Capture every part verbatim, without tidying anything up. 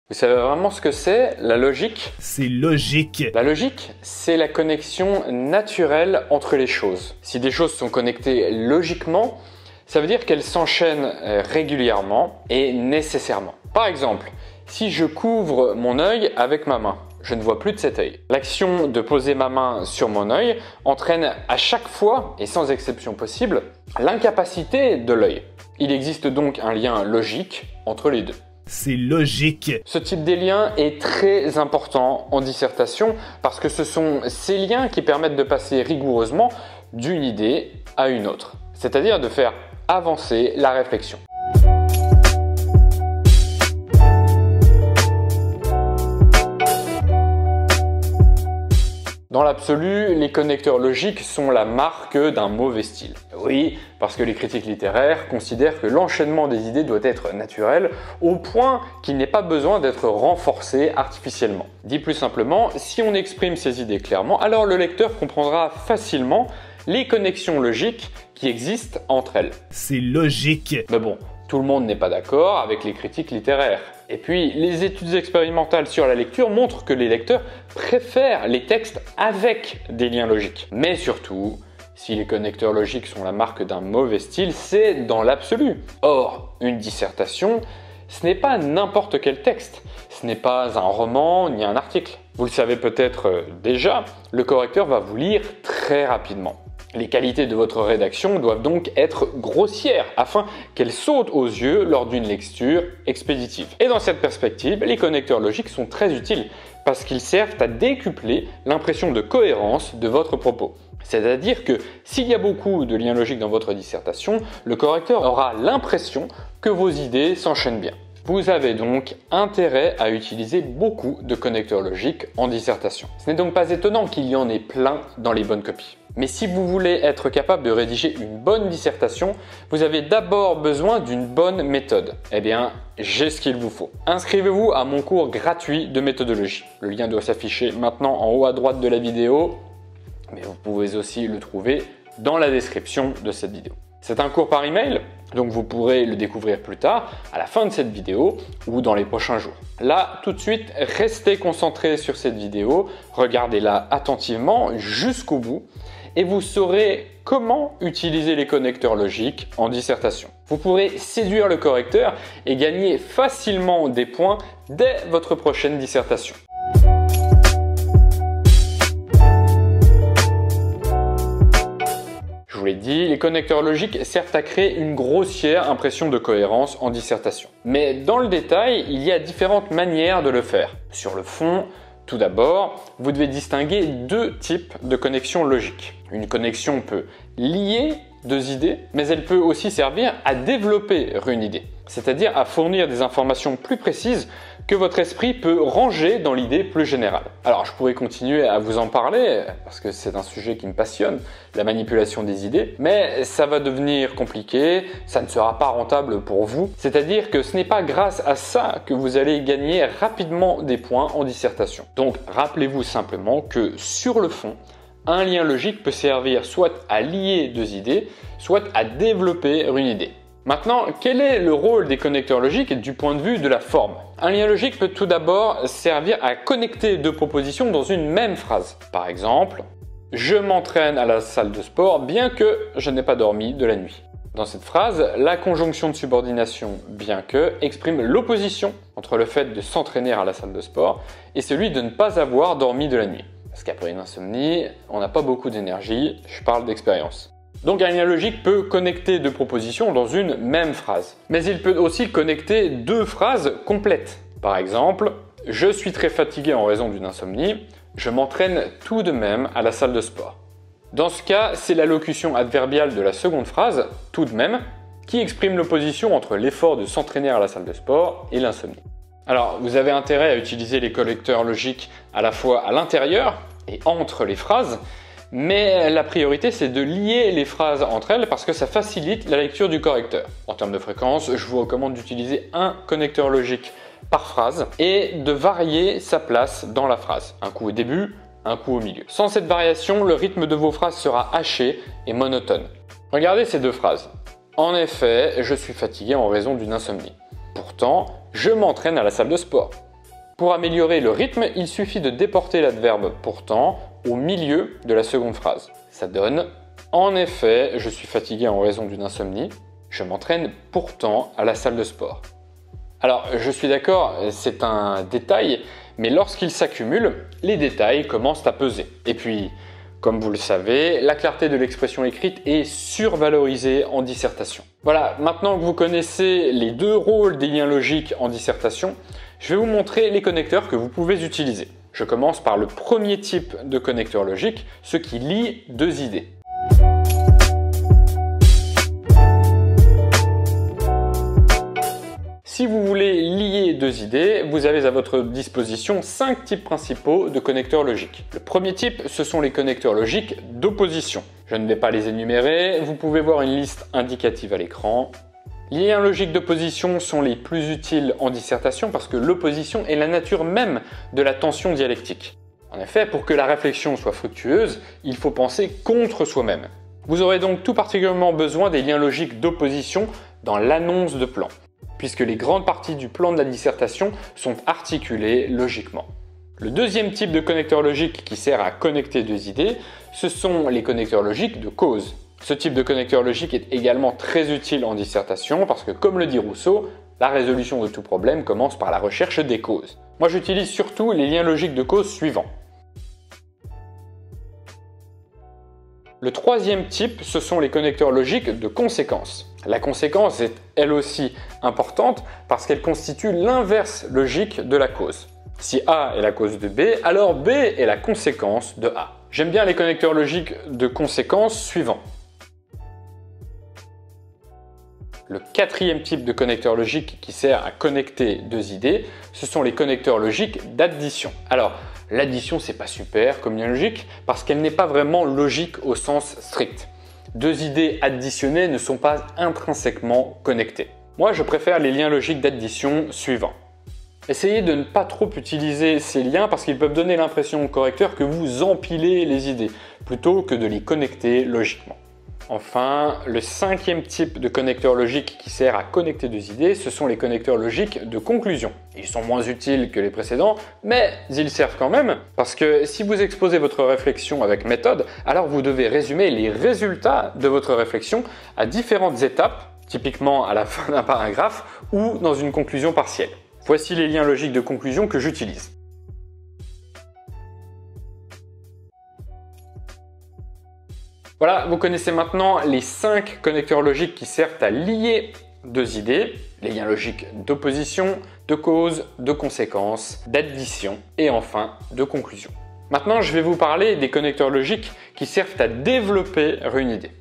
Vous savez vraiment ce que c'est, la logique? C'est logique. La logique, c'est la connexion naturelle entre les choses. Si des choses sont connectées logiquement, ça veut dire qu'elles s'enchaînent régulièrement et nécessairement. Par exemple, si je couvre mon œil avec ma main, je ne vois plus de cet œil. L'action de poser ma main sur mon œil entraîne à chaque fois, et sans exception possible, l'incapacité de l'œil. Il existe donc un lien logique entre les deux. C'est logique. Ce type de lien est très important en dissertation parce que ce sont ces liens qui permettent de passer rigoureusement d'une idée à une autre, c'est-à-dire de faire avancer la réflexion. Dans l'absolu, les connecteurs logiques sont la marque d'un mauvais style. Oui, parce que les critiques littéraires considèrent que l'enchaînement des idées doit être naturel, au point qu'il n'est pas besoin d'être renforcé artificiellement. Dit plus simplement, si on exprime ses idées clairement, alors le lecteur comprendra facilement les connexions logiques qui existent entre elles. C'est logique. Mais bon, tout le monde n'est pas d'accord avec les critiques littéraires. Et puis, les études expérimentales sur la lecture montrent que les lecteurs préfèrent les textes avec des liens logiques. Mais surtout, si les connecteurs logiques sont la marque d'un mauvais style, c'est dans l'absolu. Or, une dissertation, ce n'est pas n'importe quel texte. Ce n'est pas un roman ni un article. Vous le savez peut-être déjà, le correcteur va vous lire très rapidement. Les qualités de votre rédaction doivent donc être grossières afin qu'elles sautent aux yeux lors d'une lecture expéditive. Et dans cette perspective, les connecteurs logiques sont très utiles parce qu'ils servent à décupler l'impression de cohérence de votre propos. C'est-à-dire que s'il y a beaucoup de liens logiques dans votre dissertation, le correcteur aura l'impression que vos idées s'enchaînent bien. Vous avez donc intérêt à utiliser beaucoup de connecteurs logiques en dissertation. Ce n'est donc pas étonnant qu'il y en ait plein dans les bonnes copies. Mais si vous voulez être capable de rédiger une bonne dissertation, vous avez d'abord besoin d'une bonne méthode. Eh bien, j'ai ce qu'il vous faut. Inscrivez-vous à mon cours gratuit de méthodologie. Le lien doit s'afficher maintenant en haut à droite de la vidéo, mais vous pouvez aussi le trouver dans la description de cette vidéo. C'est un cours par email, donc vous pourrez le découvrir plus tard, à la fin de cette vidéo ou dans les prochains jours. Là, tout de suite, restez concentrés sur cette vidéo, regardez-la attentivement jusqu'au bout et vous saurez comment utiliser les connecteurs logiques en dissertation. Vous pourrez séduire le correcteur et gagner facilement des points dès votre prochaine dissertation. Je vous l'ai dit, les connecteurs logiques servent à créer une grossière impression de cohérence en dissertation. Mais dans le détail, il y a différentes manières de le faire. Sur le fond, tout d'abord, vous devez distinguer deux types de connexions logiques. Une connexion peut lier deux idées, mais elle peut aussi servir à développer une idée, c'est-à-dire à fournir des informations plus précises que votre esprit peut ranger dans l'idée plus générale. Alors je pourrais continuer à vous en parler, parce que c'est un sujet qui me passionne, la manipulation des idées, mais ça va devenir compliqué, ça ne sera pas rentable pour vous, c'est-à-dire que ce n'est pas grâce à ça que vous allez gagner rapidement des points en dissertation. Donc rappelez-vous simplement que sur le fond, un lien logique peut servir soit à lier deux idées, soit à développer une idée. Maintenant, quel est le rôle des connecteurs logiques du point de vue de la forme? Un lien logique peut tout d'abord servir à connecter deux propositions dans une même phrase. Par exemple, « Je m'entraîne à la salle de sport bien que je n'ai pas dormi de la nuit ». Dans cette phrase, la conjonction de subordination « bien que » exprime l'opposition entre le fait de s'entraîner à la salle de sport et celui de ne pas avoir dormi de la nuit. Parce qu'après une insomnie, on n'a pas beaucoup d'énergie, je parle d'expérience. Donc un lien logique peut connecter deux propositions dans une même phrase. Mais il peut aussi connecter deux phrases complètes. Par exemple, « Je suis très fatigué en raison d'une insomnie, je m'entraîne tout de même à la salle de sport ». Dans ce cas, c'est la locution adverbiale de la seconde phrase, « tout de même », qui exprime l'opposition entre l'effort de s'entraîner à la salle de sport et l'insomnie. Alors, vous avez intérêt à utiliser les connecteurs logiques à la fois à l'intérieur et entre les phrases, mais la priorité c'est de lier les phrases entre elles parce que ça facilite la lecture du correcteur. En termes de fréquence, je vous recommande d'utiliser un connecteur logique par phrase et de varier sa place dans la phrase. Un coup au début, un coup au milieu. Sans cette variation, le rythme de vos phrases sera haché et monotone. Regardez ces deux phrases. En effet, je suis fatigué en raison d'une insomnie. Pourtant, je m'entraîne à la salle de sport. Pour améliorer le rythme, il suffit de déporter l'adverbe pourtant au milieu de la seconde phrase. Ça donne « En effet, je suis fatigué en raison d'une insomnie. Je m'entraîne pourtant à la salle de sport. » Alors, je suis d'accord, c'est un détail, mais lorsqu'il s'accumule, les détails commencent à peser. Et puis, comme vous le savez, la clarté de l'expression écrite est survalorisée en dissertation. Voilà, maintenant que vous connaissez les deux rôles des liens logiques en dissertation, je vais vous montrer les connecteurs que vous pouvez utiliser. Je commence par le premier type de connecteur logique, ce qui lie deux idées. Si vous voulez lier deux idées, vous avez à votre disposition cinq types principaux de connecteurs logiques. Le premier type, ce sont les connecteurs logiques d'opposition. Je ne vais pas les énumérer, vous pouvez voir une liste indicative à l'écran. Les liens logiques d'opposition sont les plus utiles en dissertation parce que l'opposition est la nature même de la tension dialectique. En effet, pour que la réflexion soit fructueuse, il faut penser contre soi-même. Vous aurez donc tout particulièrement besoin des liens logiques d'opposition dans l'annonce de plan, puisque les grandes parties du plan de la dissertation sont articulées logiquement. Le deuxième type de connecteur logique qui sert à connecter deux idées, ce sont les connecteurs logiques de cause. Ce type de connecteur logique est également très utile en dissertation parce que, comme le dit Rousseau, la résolution de tout problème commence par la recherche des causes. Moi, j'utilise surtout les liens logiques de cause suivants. Le troisième type, ce sont les connecteurs logiques de conséquence. La conséquence est elle aussi importante parce qu'elle constitue l'inverse logique de la cause. Si A est la cause de B, alors B est la conséquence de A. J'aime bien les connecteurs logiques de conséquence suivants. Le quatrième type de connecteur logique qui sert à connecter deux idées, ce sont les connecteurs logiques d'addition. Alors, l'addition, c'est pas super comme lien logique parce qu'elle n'est pas vraiment logique au sens strict. Deux idées additionnées ne sont pas intrinsèquement connectées. Moi, je préfère les liens logiques d'addition suivants. Essayez de ne pas trop utiliser ces liens parce qu'ils peuvent donner l'impression au correcteur que vous empilez les idées plutôt que de les connecter logiquement. Enfin, le cinquième type de connecteur logique qui sert à connecter deux idées, ce sont les connecteurs logiques de conclusion. Ils sont moins utiles que les précédents, mais ils servent quand même, parce que si vous exposez votre réflexion avec méthode, alors vous devez résumer les résultats de votre réflexion à différentes étapes, typiquement à la fin d'un paragraphe ou dans une conclusion partielle. Voici les liens logiques de conclusion que j'utilise. Voilà, vous connaissez maintenant les cinq connecteurs logiques qui servent à lier deux idées, les liens logiques d'opposition, de cause, de conséquence, d'addition et enfin de conclusion. Maintenant, je vais vous parler des connecteurs logiques qui servent à développer une idée.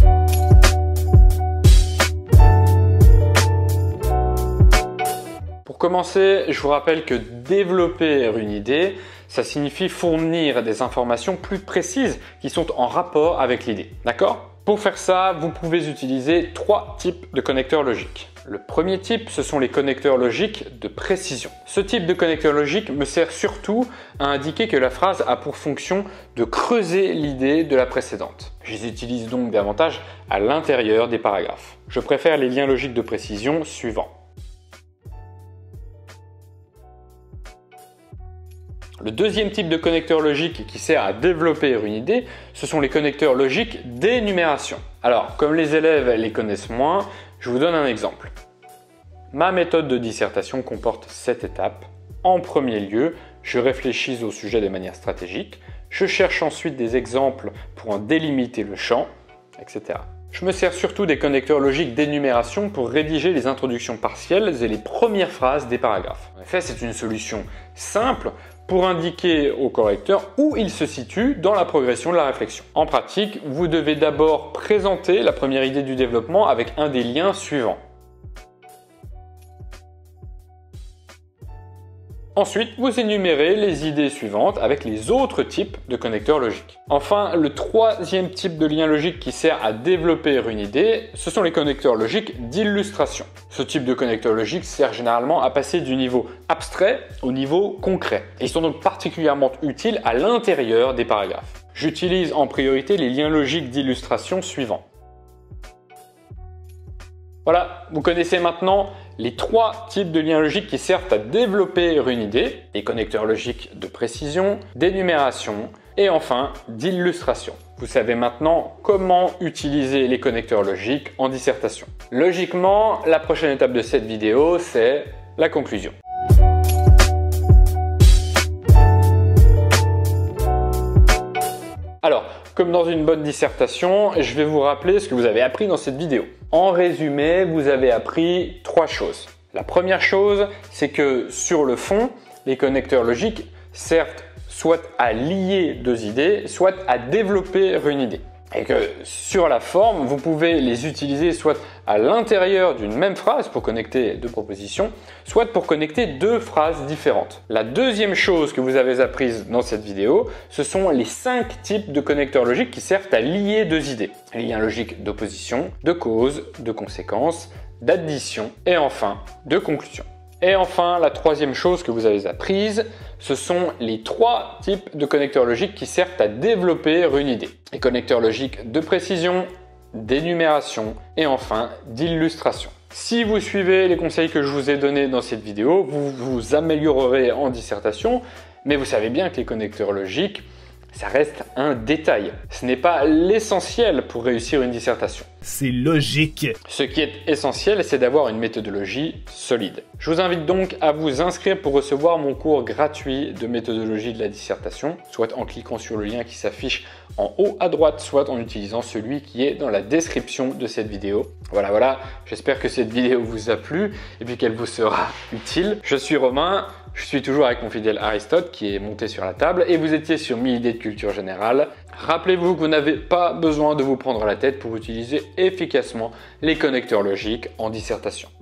Pour commencer, je vous rappelle que développer une idée, ça signifie fournir des informations plus précises qui sont en rapport avec l'idée. D'accord ? Pour faire ça, vous pouvez utiliser trois types de connecteurs logiques. Le premier type, ce sont les connecteurs logiques de précision. Ce type de connecteur logique me sert surtout à indiquer que la phrase a pour fonction de creuser l'idée de la précédente. Je les utilise donc davantage à l'intérieur des paragraphes. Je préfère les liens logiques de précision suivants. Le deuxième type de connecteur logique qui sert à développer une idée, ce sont les connecteurs logiques d'énumération. Alors, comme les élèves les connaissent moins, je vous donne un exemple. Ma méthode de dissertation comporte sept étapes. En premier lieu, je réfléchis au sujet de manière stratégique, je cherche ensuite des exemples pour en délimiter le champ, et cetera. Je me sers surtout des connecteurs logiques d'énumération pour rédiger les introductions partielles et les premières phrases des paragraphes. En effet, c'est une solution simple pour indiquer au correcteur où il se situe dans la progression de la réflexion. En pratique, vous devez d'abord présenter la première idée du développement avec un des liens suivants. Ensuite, vous énumérez les idées suivantes avec les autres types de connecteurs logiques. Enfin, le troisième type de lien logique qui sert à développer une idée, ce sont les connecteurs logiques d'illustration. Ce type de connecteur logique sert généralement à passer du niveau abstrait au niveau concret. Ils sont donc particulièrement utiles à l'intérieur des paragraphes. J'utilise en priorité les liens logiques d'illustration suivants. Voilà, vous connaissez maintenant les trois types de liens logiques qui servent à développer une idée, les connecteurs logiques de précision, d'énumération et enfin d'illustration. Vous savez maintenant comment utiliser les connecteurs logiques en dissertation. Logiquement, la prochaine étape de cette vidéo, c'est la conclusion. Alors, comme dans une bonne dissertation, je vais vous rappeler ce que vous avez appris dans cette vidéo. En résumé, vous avez appris trois choses. La première chose, c'est que sur le fond, les connecteurs logiques servent soit à lier deux idées, soit à développer une idée. Et que sur la forme, vous pouvez les utiliser soit à l'intérieur d'une même phrase pour connecter deux propositions, soit pour connecter deux phrases différentes. La deuxième chose que vous avez apprise dans cette vidéo, ce sont les cinq types de connecteurs logiques qui servent à lier deux idées. Les liens logiques d'opposition, de cause, de conséquence, d'addition et enfin de conclusion. Et enfin, la troisième chose que vous avez apprise, ce sont les trois types de connecteurs logiques qui servent à développer une idée. Les connecteurs logiques de précision, d'énumération et enfin d'illustration. Si vous suivez les conseils que je vous ai donnés dans cette vidéo, vous vous améliorerez en dissertation, mais vous savez bien que les connecteurs logiques, ça reste un détail. Ce n'est pas l'essentiel pour réussir une dissertation. C'est logique. Ce qui est essentiel, c'est d'avoir une méthodologie solide. Je vous invite donc à vous inscrire pour recevoir mon cours gratuit de méthodologie de la dissertation, soit en cliquant sur le lien qui s'affiche en haut à droite, soit en utilisant celui qui est dans la description de cette vidéo. Voilà, voilà, j'espère que cette vidéo vous a plu et puis qu'elle vous sera utile. Je suis Romain, je suis toujours avec mon fidèle Aristote qui est monté sur la table et vous étiez sur mille idées de culture générale. Rappelez-vous que vous n'avez pas besoin de vous prendre la tête pour utiliser efficacement les connecteurs logiques en dissertation.